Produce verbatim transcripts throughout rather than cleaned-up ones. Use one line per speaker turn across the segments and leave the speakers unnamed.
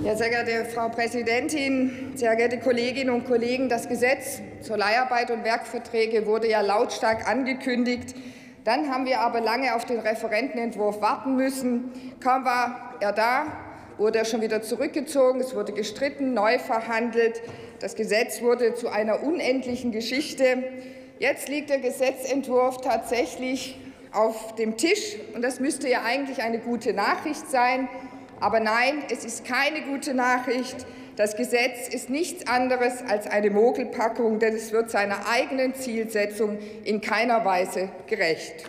Ja, sehr geehrte Frau Präsidentin, sehr geehrte Kolleginnen und Kollegen! Das Gesetz zur Leiharbeit und Werkverträge wurde ja lautstark angekündigt. Dann haben wir aber lange auf den Referentenentwurf warten müssen. Kaum war er da, wurde er schon wieder zurückgezogen. Es wurde gestritten, neu verhandelt. Das Gesetz wurde zu einer unendlichen Geschichte. Jetzt liegt der Gesetzentwurf tatsächlich auf dem Tisch, und das müsste ja eigentlich eine gute Nachricht sein. Aber nein, es ist keine gute Nachricht. Das Gesetz ist nichts anderes als eine Mogelpackung, denn es wird seiner eigenen Zielsetzung in keiner Weise gerecht.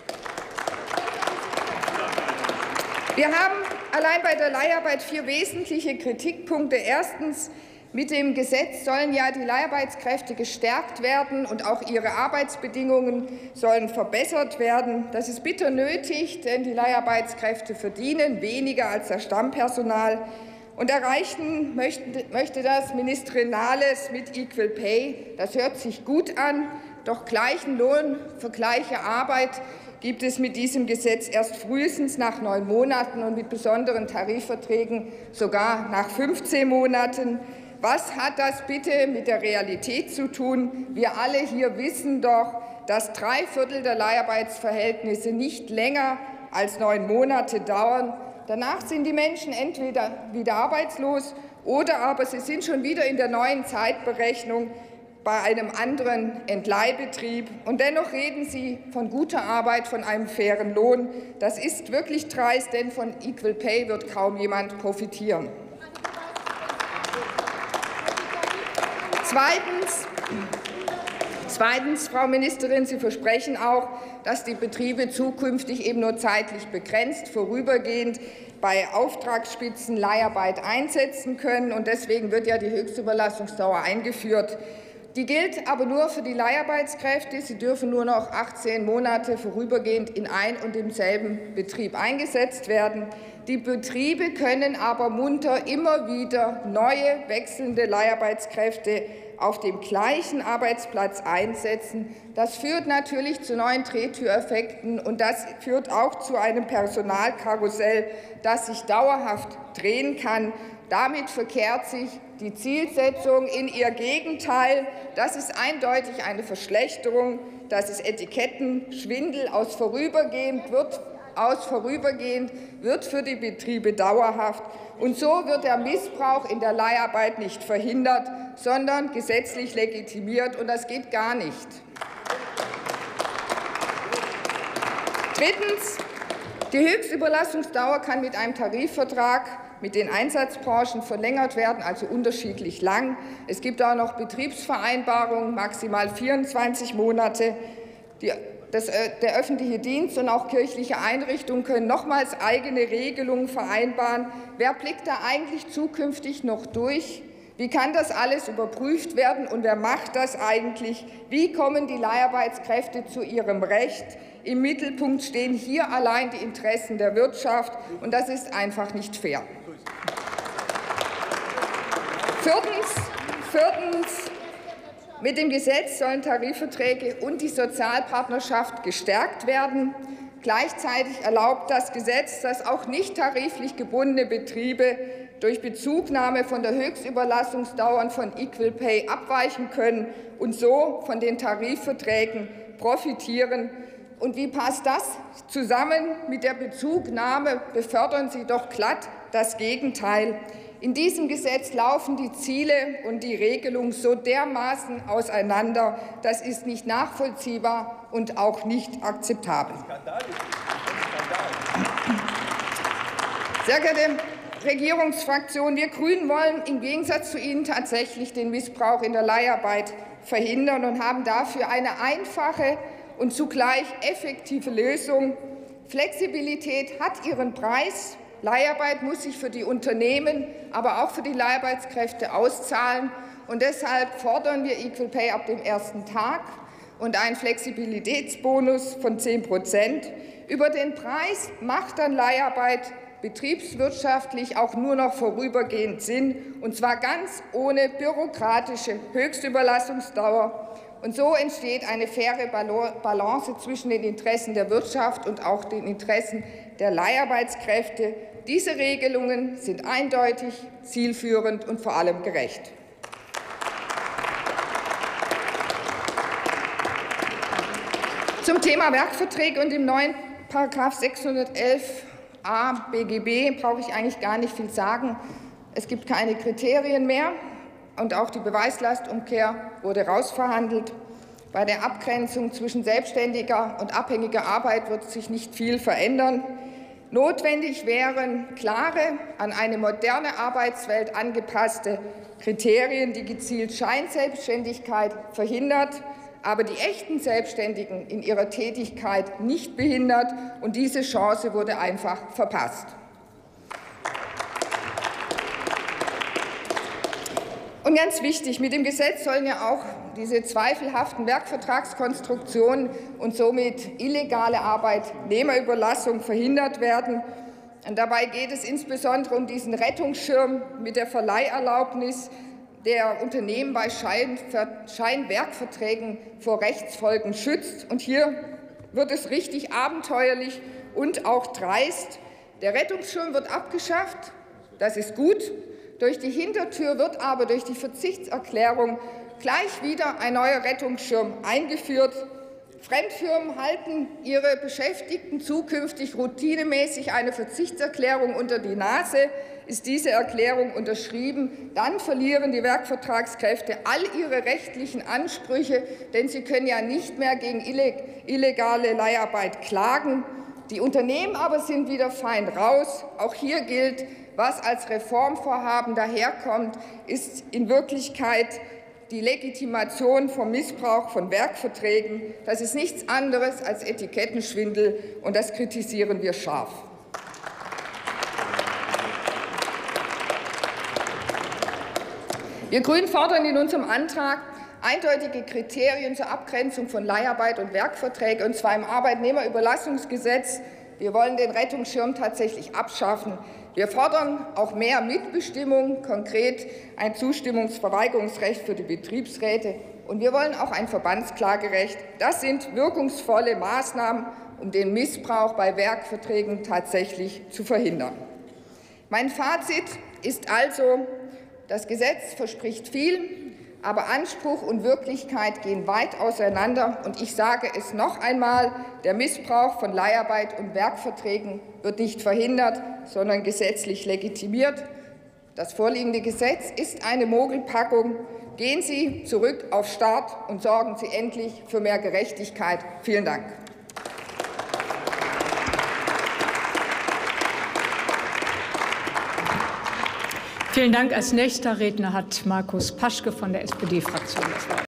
Wir haben allein bei der Leiharbeit vier wesentliche Kritikpunkte. Erstens: Mit dem Gesetz sollen ja die Leiharbeitskräfte gestärkt werden, und auch ihre Arbeitsbedingungen sollen verbessert werden. Das ist bitter nötig, denn die Leiharbeitskräfte verdienen weniger als das Stammpersonal. Und erreichen möchte, möchte das Ministerin Nahles mit Equal Pay. Das hört sich gut an, doch gleichen Lohn für gleiche Arbeit gibt es mit diesem Gesetz erst frühestens nach neun Monaten und mit besonderen Tarifverträgen sogar nach fünfzehn Monaten. Was hat das bitte mit der Realität zu tun? Wir alle hier wissen doch, dass drei Viertel der Leiharbeitsverhältnisse nicht länger als neun Monate dauern. Danach sind die Menschen entweder wieder arbeitslos oder aber sie sind schon wieder in der neuen Zeitberechnung bei einem anderen Entleihbetrieb. Und dennoch reden Sie von guter Arbeit, von einem fairen Lohn. Das ist wirklich dreist, denn von Equal Pay wird kaum jemand profitieren. Zweitens, Zweitens, Frau Ministerin, Sie versprechen auch, dass die Betriebe zukünftig eben nur zeitlich begrenzt, vorübergehend bei Auftragsspitzen Leiharbeit einsetzen können. Und deswegen wird ja die Höchstüberlassungsdauer eingeführt. Die gilt aber nur für die Leiharbeitskräfte. Sie dürfen nur noch achtzehn Monate vorübergehend in ein und demselben Betrieb eingesetzt werden. Die Betriebe können aber munter immer wieder neue, wechselnde Leiharbeitskräfte auf dem gleichen Arbeitsplatz einsetzen. Das führt natürlich zu neuen Drehtüreffekten, und das führt auch zu einem Personalkarussell, das sich dauerhaft drehen kann. Damit verkehrt sich die Zielsetzung in ihr Gegenteil. Das ist eindeutig eine Verschlechterung. Das ist Etikettenschwindel. Aus vorübergehend wird aus vorübergehend wird für die Betriebe dauerhaft. Und so wird der Missbrauch in der Leiharbeit nicht verhindert, sondern gesetzlich legitimiert, und das geht gar nicht. Drittens. Die Höchstüberlassungsdauer kann mit einem Tarifvertrag mit den Einsatzbranchen verlängert werden, also unterschiedlich lang. Es gibt auch noch Betriebsvereinbarungen, maximal vierundzwanzig Monate. Die Das, äh, der öffentliche Dienst und auch kirchliche Einrichtungen können nochmals eigene Regelungen vereinbaren. Wer blickt da eigentlich zukünftig noch durch? Wie kann das alles überprüft werden, und wer macht das eigentlich? Wie kommen die Leiharbeitskräfte zu ihrem Recht? Im Mittelpunkt stehen hier allein die Interessen der Wirtschaft, und das ist einfach nicht fair. Viertens, viertens Mit dem Gesetz sollen Tarifverträge und die Sozialpartnerschaft gestärkt werden. Gleichzeitig erlaubt das Gesetz, dass auch nicht tariflich gebundene Betriebe durch Bezugnahme von der Höchstüberlassungsdauer von Equal Pay abweichen können und so von den Tarifverträgen profitieren. Und wie passt das zusammen mit der Bezugnahme? Befördern Sie doch glatt das Gegenteil. In diesem Gesetz laufen die Ziele und die Regelung so dermaßen auseinander. Das ist nicht nachvollziehbar und auch nicht akzeptabel. Sehr geehrte Regierungsfraktion, wir Grünen wollen im Gegensatz zu Ihnen tatsächlich den Missbrauch in der Leiharbeit verhindern und haben dafür eine einfache und zugleich effektive Lösung. Flexibilität hat ihren Preis. Leiharbeit muss sich für die Unternehmen, aber auch für die Leiharbeitskräfte auszahlen. Und deshalb fordern wir Equal Pay ab dem ersten Tag und einen Flexibilitätsbonus von zehn Prozent. Über den Preis macht dann Leiharbeit betriebswirtschaftlich auch nur noch vorübergehend Sinn, und zwar ganz ohne bürokratische Höchstüberlassungsdauer. Und so entsteht eine faire Balance zwischen den Interessen der Wirtschaft und auch den Interessen der Leiharbeitskräfte. Diese Regelungen sind eindeutig, zielführend und vor allem gerecht. Zum Thema Werkverträge und dem neuen Paragraph sechshundertelf a B G B brauche ich eigentlich gar nicht viel sagen. Es gibt keine Kriterien mehr und auch die Beweislastumkehr wurde rausverhandelt. Bei der Abgrenzung zwischen selbstständiger und abhängiger Arbeit wird sich nicht viel verändern. Notwendig wären klare, an eine moderne Arbeitswelt angepasste Kriterien, die gezielt Scheinselbstständigkeit verhindert, aber die echten Selbstständigen in ihrer Tätigkeit nicht behindert, und diese Chance wurde einfach verpasst. Und ganz wichtig, mit dem Gesetz sollen ja auch diese zweifelhaften Werkvertragskonstruktionen und somit illegale Arbeitnehmerüberlassung verhindert werden. Und dabei geht es insbesondere um diesen Rettungsschirm mit der Verleiherlaubnis, der Unternehmen bei Scheinwerkverträgen vor Rechtsfolgen schützt. Und hier wird es richtig abenteuerlich und auch dreist. Der Rettungsschirm wird abgeschafft, das ist gut. Durch die Hintertür wird aber durch die Verzichtserklärung gleich wieder ein neuer Rettungsschirm eingeführt. Fremdfirmen halten ihre Beschäftigten zukünftig routinemäßig eine Verzichtserklärung unter die Nase. Ist diese Erklärung unterschrieben, dann verlieren die Werkvertragskräfte all ihre rechtlichen Ansprüche, denn sie können ja nicht mehr gegen illegale Leiharbeit klagen. Die Unternehmen aber sind wieder fein raus. Auch hier gilt, was als Reformvorhaben daherkommt, ist in Wirklichkeit die Legitimation vom Missbrauch von Werkverträgen. Das ist nichts anderes als Etikettenschwindel, und das kritisieren wir scharf. Wir Grünen fordern in unserem Antrag eindeutige Kriterien zur Abgrenzung von Leiharbeit und Werkverträge, und zwar im Arbeitnehmerüberlassungsgesetz. Wir wollen den Rettungsschirm tatsächlich abschaffen. Wir fordern auch mehr Mitbestimmung, konkret ein Zustimmungsverweigerungsrecht für die Betriebsräte. Und wir wollen auch ein Verbandsklagerecht. Das sind wirkungsvolle Maßnahmen, um den Missbrauch bei Werkverträgen tatsächlich zu verhindern. Mein Fazit ist also, das Gesetz verspricht viel, aber Anspruch und Wirklichkeit gehen weit auseinander. Und ich sage es noch einmal, der Missbrauch von Leiharbeit und Werkverträgen wird nicht verhindert, sondern gesetzlich legitimiert. Das vorliegende Gesetz ist eine Mogelpackung. Gehen Sie zurück auf Start und sorgen Sie endlich für mehr Gerechtigkeit. Vielen Dank.
Vielen Dank. Als nächster Redner hat Markus Paschke von der S P D-Fraktion das Wort.